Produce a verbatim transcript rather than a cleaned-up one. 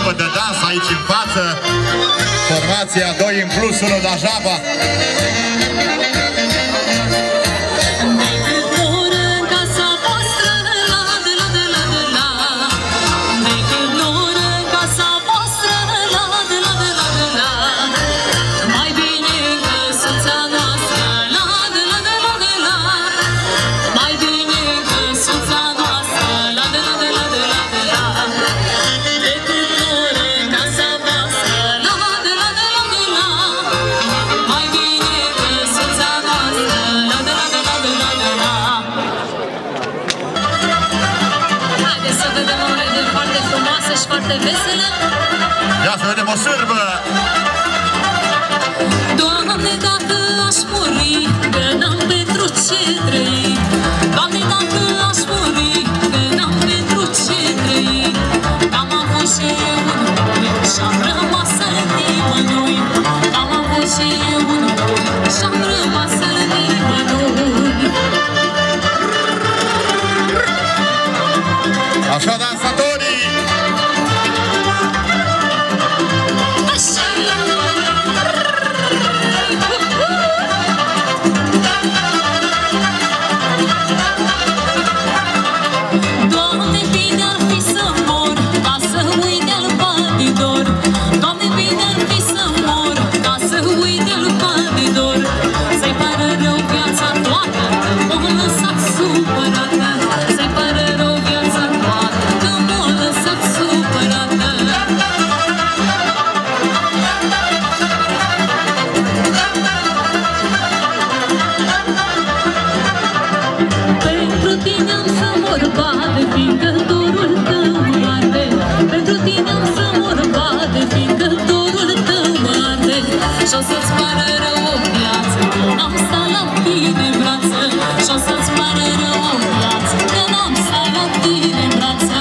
echipă de dans aici în față. Formația doi în plus unu Dajaba. Foarte veselă. Ia să vedem o sârbă! Doamne, dacă aș muri, că n-am pentru ce trăi. Doamne, dacă aș muri, că n-am pentru ce trăi. Am avut și eu un noi și-am rămas în nimănui. Am avut și eu un noi și-am rămas în nimănui. Așa, dansatorii! Și-o să-ți pară rău o viață, că n-am stat la tine în brață. Și-o să-ți pară rău o viață, că n-am stat la tine în brață.